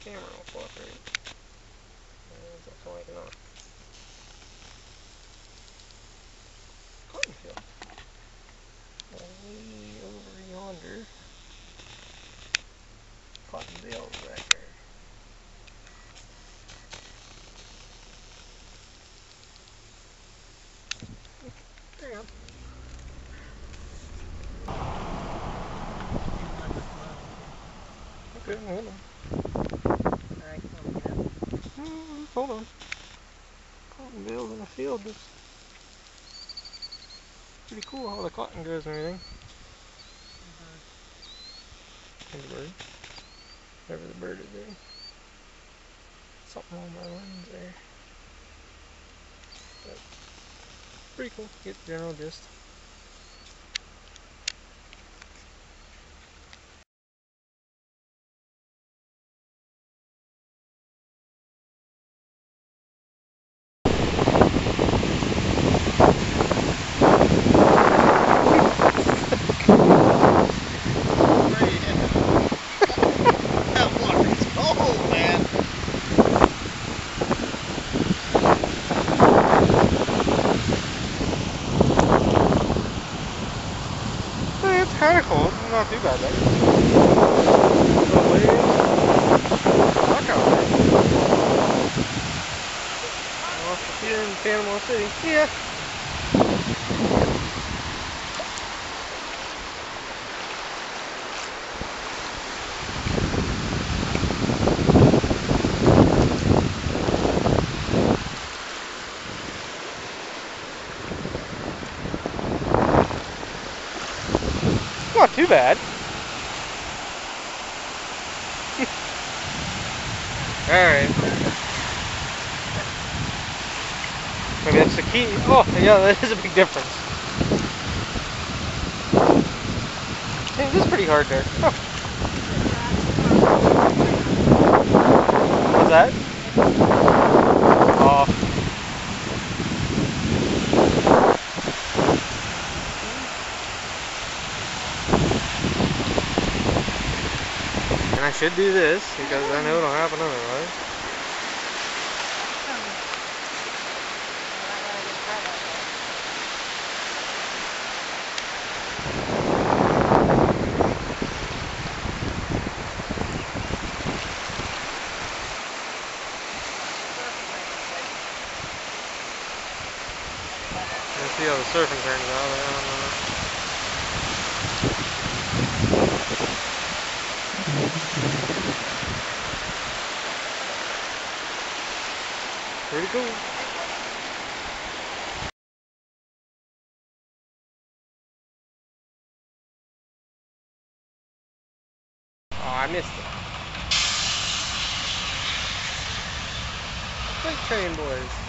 camera will cooperate. It's looking like not. Cotton field. Way over yonder. Cotton bales back there. There you go. Okay, hold on. Alright, Hold on. Cotton bales in the field. That's pretty cool how the cotton grows and everything. There's a bird. Whatever the bird is doing. Something on my lens there. But pretty cool. Get the general gist. It's kind of cold. Not too bad, though. Rock out there. Off here in Panama City. Yeah. Not too bad. Alright. Maybe that's the key. Oh, yeah, that is a big difference. It is pretty hard there. Oh. What's that? Oh. And I should do this because I know it'll happen otherwise. Let's see how the surfing turns out. I don't know. Pretty cool. Oh, I missed it. Freight train boys.